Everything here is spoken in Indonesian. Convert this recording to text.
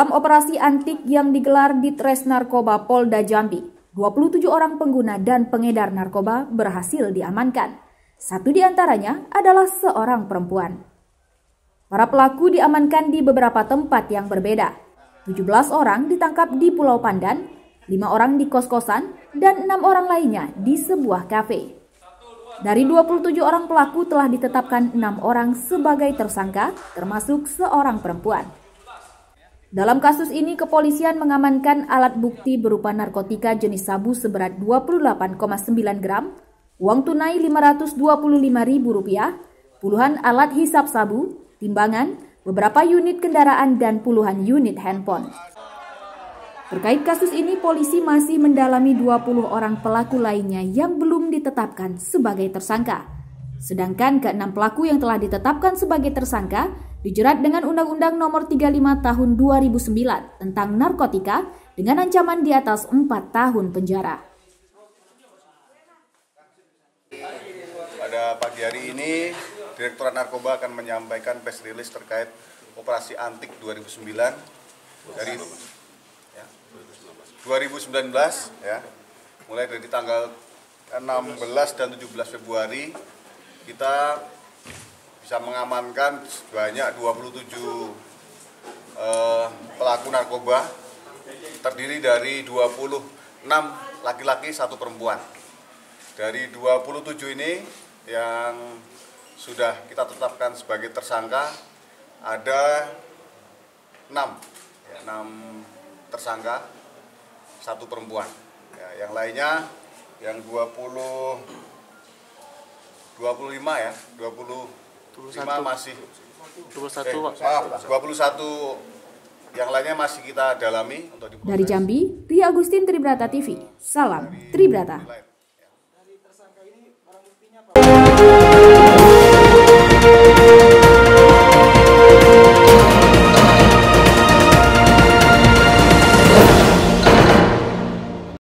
Dalam operasi antik yang digelar di Tres Narkoba Polda Jambi, 27 orang pengguna dan pengedar narkoba berhasil diamankan. Satu di antaranya adalah seorang perempuan. Para pelaku diamankan di beberapa tempat yang berbeda. 17 orang ditangkap di Pulau Pandan, 5 orang di kos-kosan, dan 6 orang lainnya di sebuah kafe. Dari 27 orang pelaku telah ditetapkan 6 orang sebagai tersangka, termasuk seorang perempuan. Dalam kasus ini, kepolisian mengamankan alat bukti berupa narkotika jenis sabu seberat 28,9 gram, uang tunai Rp525.000, puluhan alat hisap sabu, timbangan, beberapa unit kendaraan, dan puluhan unit handphone. Terkait kasus ini, polisi masih mendalami 20 orang pelaku lainnya yang belum ditetapkan sebagai tersangka. Sedangkan ke-6 pelaku yang telah ditetapkan sebagai tersangka dijerat dengan Undang-Undang Nomor 35 Tahun 2009 tentang narkotika dengan ancaman di atas 4 tahun penjara. Pada pagi hari ini, Direktorat Narkoba akan menyampaikan press release terkait Operasi Antik 2009 dari 2019 ya. Mulai dari tanggal 16 dan 17 Februari kita bisa mengamankan sebanyak 27 pelaku narkoba, terdiri dari 26 laki-laki, 1 perempuan. Dari 27 ini yang sudah kita tetapkan sebagai tersangka ada 6 tersangka, 1 perempuan. Ya, yang lainnya yang 25 masih 21 yang lainnya masih kita dalami untuk Dari Jambi, Ria Agustin, Tribrata TV. Salam Tribrata.